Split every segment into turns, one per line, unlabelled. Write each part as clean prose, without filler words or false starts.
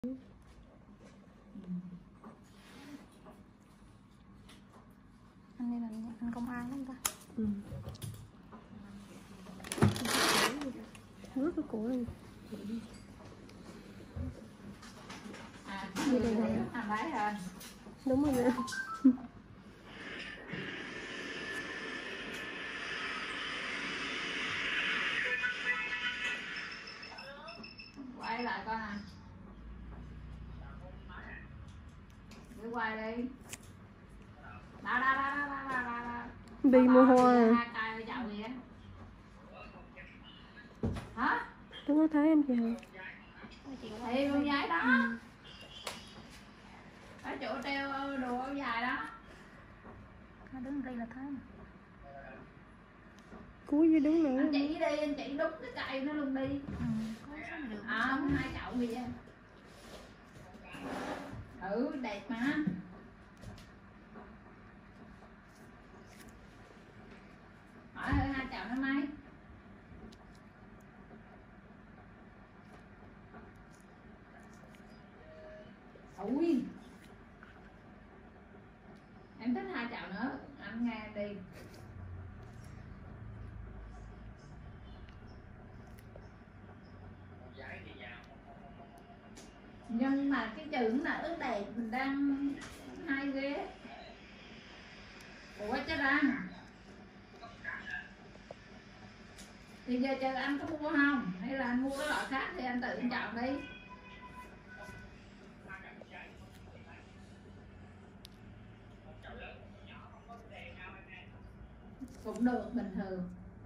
Anh này là anh công an đúng không ta?
Nước cái cổ này.
Như đây này. Anh lấy rồi.
Đúng rồi nè.
Quay lại con à. Cứ quay đi. Đó.
Bị mồ hôi à.
Hai tay với chậu gì á. Hả?
Tôi có thấy em chị hả?
Thì con giấy đó. Ở chỗ treo đồ áo dài đó. Nó đứng đây là thế mà.
Cúi dưới đứng nữa.
Anh chỉ đi, anh chỉ đúng cái cây nó luôn đi. Hai chậu gì vậy? Đẹp mà. Hỏi hơi hai chậu nó mấy? Ui. Em thích hai chậu nữa, anh nghe đi. Nhưng mà cái chữ là ước đẹp mình đang hay ghê. Ủa chết ra. Thì giờ chờ anh có mua không? Hay là anh mua cái loại khác thì anh tự anh chọn đi. Cũng được, bình thường.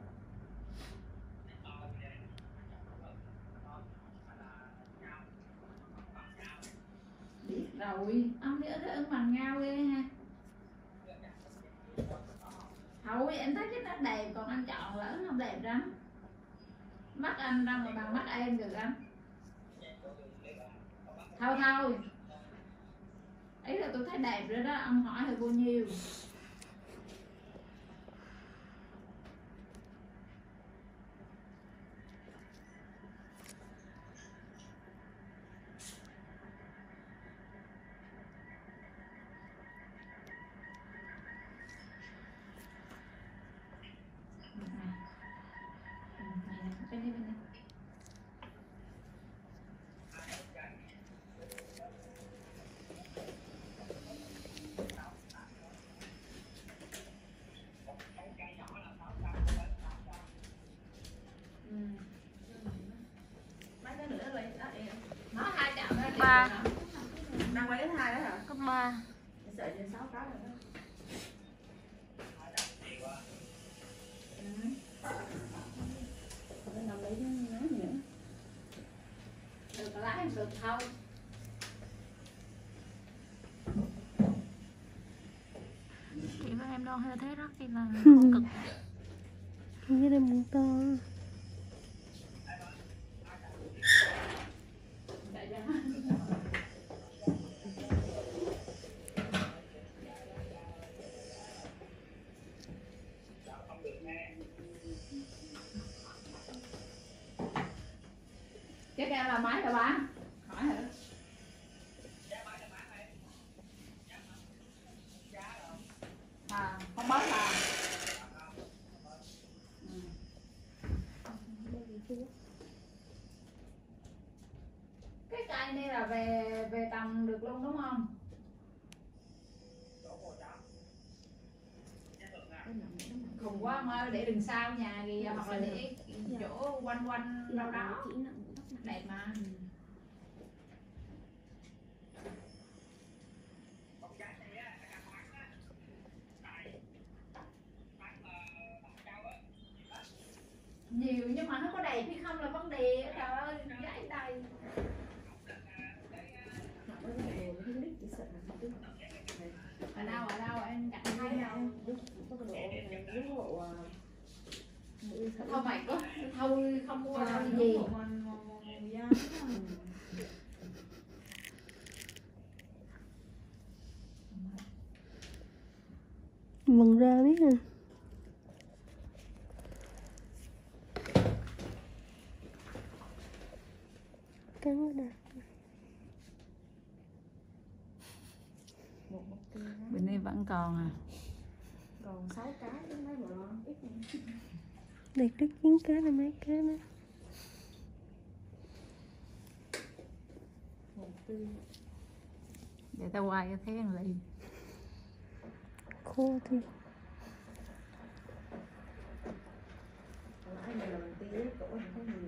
Biết rồi, ông đi cái ứng bằng nhau ghê ha. Thôi em thấy cái nó đẹp, còn anh chọn lỡ không đẹp lắm. Mắt anh ra mà bằng mắt em được anh. Thôi ý là tôi thấy đẹp rồi đó, ông hỏi là bao nhiêu. Bên đây. Nó hai chậu đó.
3.
Đang quay đến 2 đó hả?
Cấp 3.
Sợ trên 6 cái rồi đó. Nằm lấy cái lá nữa.
Được lái được thôi.
Chị với em đo hơi thế rất thì là không cực.
Như đây muốn to.
Cái keo là máy rồi ba? Hỏi hả? Không bớt là cái cây này là về tầm được luôn đúng không? Khùng quá ông ơi, để đừng sao nhà gì hoặc là để chỗ quanh đâu đó đẹp mà. Nhiều nhưng mà nó có đẹp hay không là vấn đề. Trời ơi, gãy đây. Ở đâu em cạnh thấy đâu? Thôi mày có thôi không mua đâu gì.
Vần ra biết à. Cắn ở đây.
vẫn còn à.
Còn 6 cái chứ mấy bữa lo ít nữa.
Đạt được 9 cái là mấy cái đó.
1, 4.
Để tao quay cho thấy ăn liền.
Khô thì
Cái này là mình tí cổ mình thấy nhiều.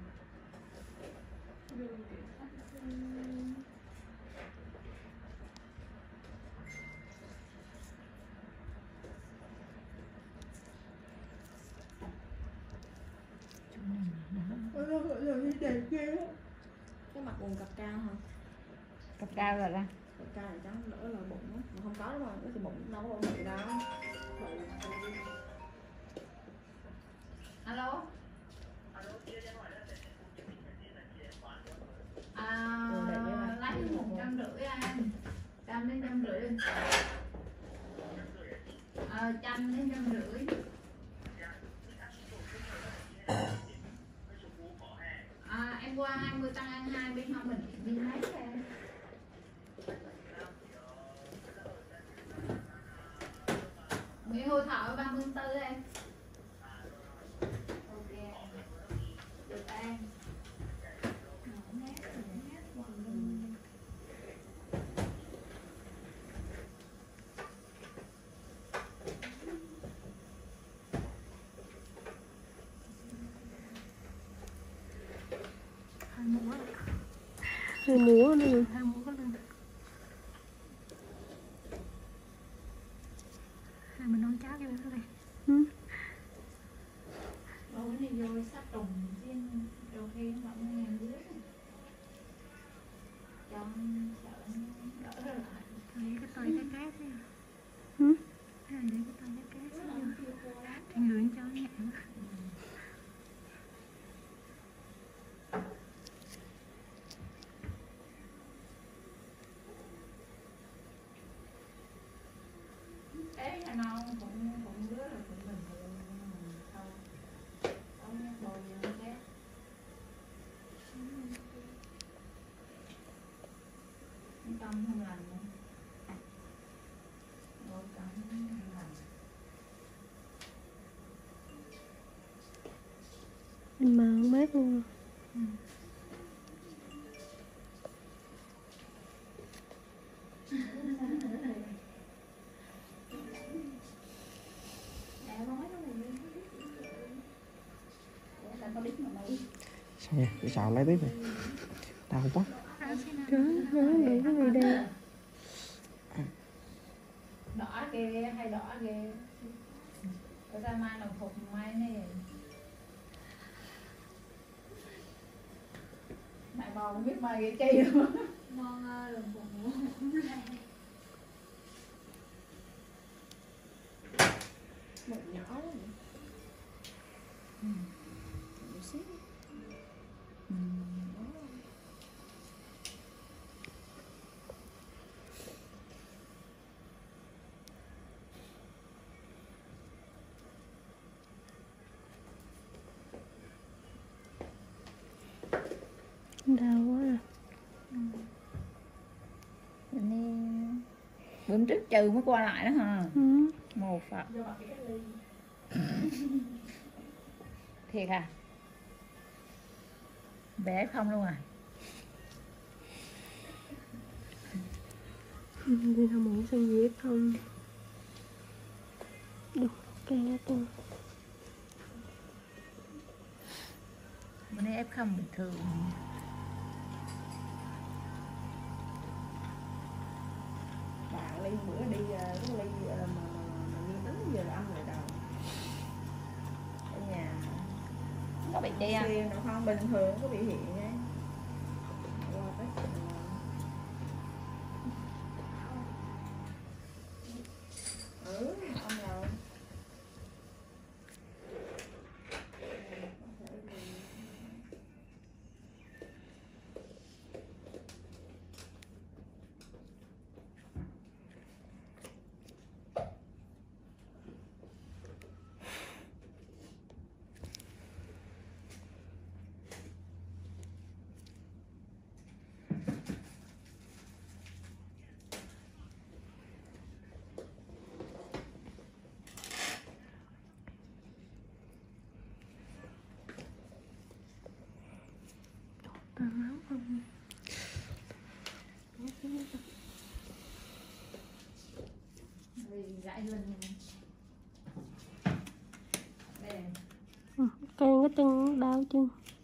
Cái mặt quần cặp cao hả?
Cặp cao rồi đó.
Cặp cao là trắng đỡ là bụng á. Mà không có đúng không? Cái bụng đâu có bụng đâu.
Alo. Lấy 150 anh. 100 đến 150. 100 đến 150. Em qua 20 tăng ăn 2 bên không mình đi mấy kìa. Nguyễn Hữu Thọ 34 em. Ok. Được em.
Hai muỗng.
hai múa nữa.
Hai muỗng có luôn. Hai mình nấu cháo cho nó đi.
Ừ.
Đâu cái này vô sát trùng riêng đôi khi mọi người hàng dưới. Cho sợ đỡ ra lại.
Lấy cái tay cái cát đi.
Ừ.
Lấy cái tay cái cát xuống vô. Thì ngưỡng cho nhẹ.
Thế là nó cũng đứa là cũng bình thường thôi. Không nhắc bồi gì hết. Tâm không lành nữa. Ngồi tâm không lành.
Anh mà không mát luôn.
Sao nha, cái xào lấy tiếp này. Đau quá.
Đó, nó đủ cái gì đây.
Đỏ ghê hay đỏ ghê. Có ra mai đồng phục mai này. Mày bò không biết mai cái chi đâu. Ngon đồng phục ngủ cũng lại.
Một nhỏ lắm. Một xíu.
Đau quá à.
Bữa trước trừ mới qua lại đó hả?
Ừ.
Một Phật. Thiệt à? Bé không luôn à?
Đi thăm muốn sang gì không? Được cái tôi.
Bữa nay F không bình thường.
Bạn Ly bữa đi cái Ly mà Ly tính giờ ăn rồi đâu. Ở nhà.
Có bị chi không?
Xuyên đâu không bình thường có biểu hiện nha. Qua tới ông rồi.
lại lần này. Đây.
Cây cái chân đau chân.